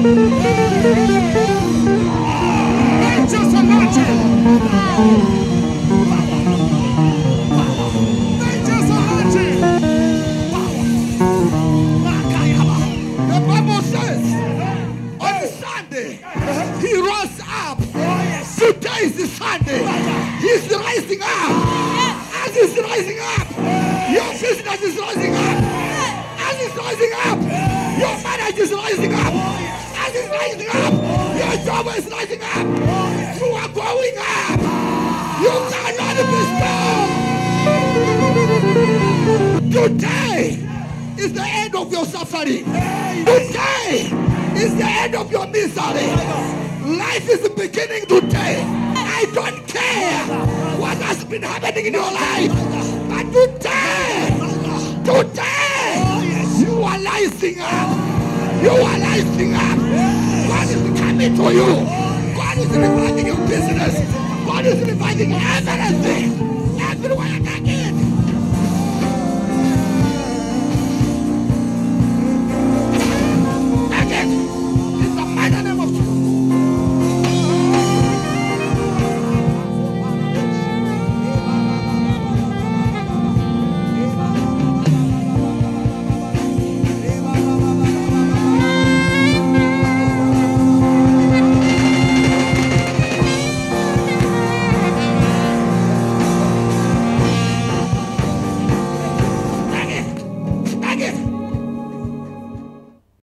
Angels are launching. Angels are launching. The Bible says on Sunday he rose up. Today is the Sunday. He's rising up. As he's rising up, your business is rising up. As he's rising up, your marriage is rising up. As he's rising up, your job is rising up. You are going up. You cannot be stopped. Today is the end of your suffering. Today is the end of your misery. Life is beginning today. I don't care what has been happening in your life, but today, you are rising up. You are rising up. God is coming to you. God is reviving your business. God is reviving everything.